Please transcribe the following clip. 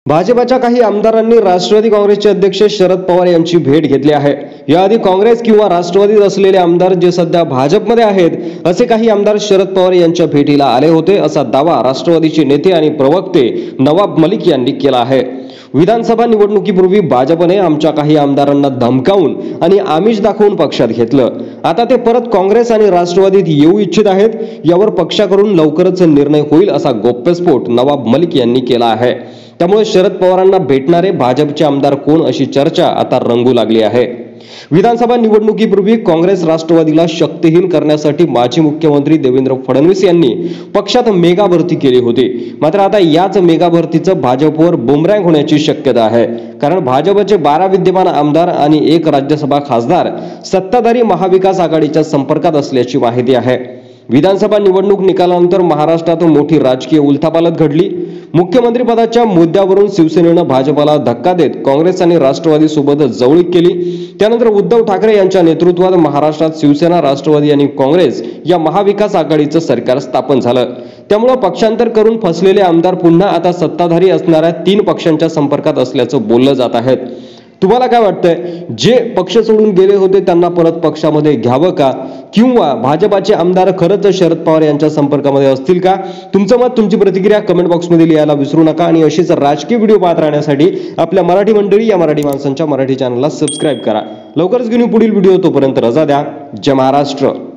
भाजपच्या काही आमदारांनी राष्ट्रवादी काँग्रेसचे अध्यक्ष शरद पवार यांची भेट घेतली आहे। याआधी काँग्रेस किंवा राष्ट्रवादीत असलेले आमदार जे सध्या भाजपमध्ये आहेत असे काही आमदार शरद पवार यांच्या भेटीला आले होते असा दावा राष्ट्रवादीचे नेते आणि प्रवक्ते नवाब मलिक यांनी केला आहे। विधानसभा निवडणुकीपूर्वी भाजपने आमच्या काही आमदारांना धमकावून आणि आमिष दाखवून पक्षात घेतलं। आता ते परत काँग्रेस आणि राष्ट्रवादीत येऊ इच्छित आहेत। यावर पक्षाकडून लवकरच निर्णय होईल असा गौप्यस्फोट नवाब मलिक यांनी केला आहे। त्यामुळे शरद पवारांना भेटणारे भाजपचे आमदार कोण अशी चर्चा आता रंगू लागली आहे। विधानसभा निवडणुकीपूर्वी काँग्रेस राष्ट्रवादीला शक्तिहीन करण्यासाठी माजी मुख्यमंत्री देवेंद्र फडणवीस यांनी पक्षात मेगा भरती केली होती। मात्र आता याच मेगा भरतीचं भाजपवर बुमरँग होण्याची शक्यता आहे, कारण भाजपचे 12 विद्यमान आमदार आणि 1 राज्यसभा खासदार सत्ताधारी महाविकास आघाडीच्या संपर्कात असल्याची माहिती आहे। विधानसभा निवडणूक निकालानंतर महाराष्ट्रात मोठी राजकीय उलथापालथ घडली। मुख्यमंत्री पदाच्या मुद्द्यावरून शिवसेनेनं भाजपला धक्का देत काँग्रेस आणि राष्ट्रवादी सोबत जवळीक केली। त्यानंतर उद्धव ठाकरे यांच्या नेतृत्वात महाराष्ट्रात शिवसेना, राष्ट्रवादी आणि काँग्रेस या महाविकास आघाडीचं सरकार स्थापन झालं। त्यामुळे पक्षांतर करून फसलेले आमदार पुन्हा आता सत्ताधारी असणाऱ्या 3 पक्षांच्या संपर्कात असल्याचं बोललं जात आहे। तुम्हाला काय वाटतंय, जे पक्ष सोडून गेले होते त्यांना परत पक्षामध्ये घ्यावं का, किंवा भाजपाचे आमदार खरंच शरद पवार यांच्या संपर्कामध्ये असतील का? तुमचं मत, तुमची प्रतिक्रिया कमेंट बॉक्समध्ये लिहायला विसरू नका आणि अशीच राजकीय व्हिडिओ पाहत राहण्यासाठी आपल्या मराठी मंडळी या मराठी माणसांच्या मराठी चॅनलला सबस्क्राइब करा। लवकरच घेऊन पुढील व्हिडिओ, तोपर्यंत रजा द्या। जय महाराष्ट्र।